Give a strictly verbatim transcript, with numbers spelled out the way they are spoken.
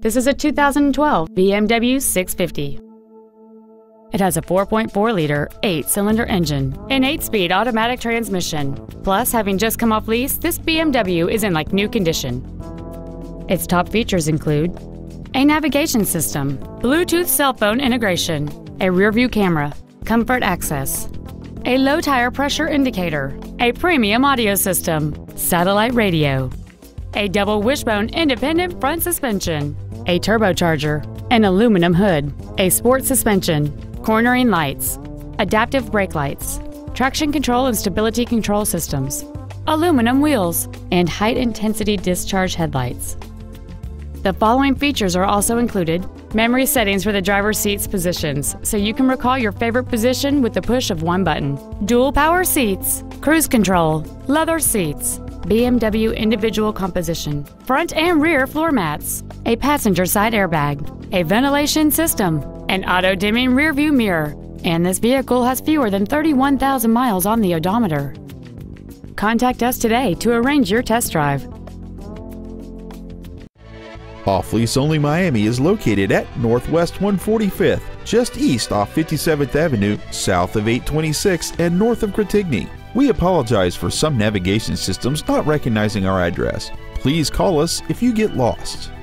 This is a two thousand twelve B M W six fifty. It has a four point four liter, eight-cylinder engine, an eight-speed automatic transmission. Plus, having just come off lease, this B M W is in like new condition. Its top features include a navigation system, Bluetooth cell phone integration, a rear-view camera, comfort access, a low tire pressure indicator, a premium audio system, satellite radio, a double wishbone independent front suspension, a turbocharger, an aluminum hood, a sport suspension, cornering lights, adaptive brake lights, traction control and stability control systems, aluminum wheels, and high-intensity discharge headlights. The following features are also included: memory settings for the driver's seat's positions, so you can recall your favorite position with the push of one button, dual power seats, cruise control, leather seats, B M W individual composition, front and rear floor mats, a passenger side airbag, a ventilation system, an auto-dimming rear-view mirror, and this vehicle has fewer than thirty-one thousand miles on the odometer. Contact us today to arrange your test drive. Off Lease Only Miami is located at Northwest one forty-fifth, just east off fifty-seventh Avenue, south of eight twenty-six, and north of Gratigny. We apologize for some navigation systems not recognizing our address. Please call us if you get lost.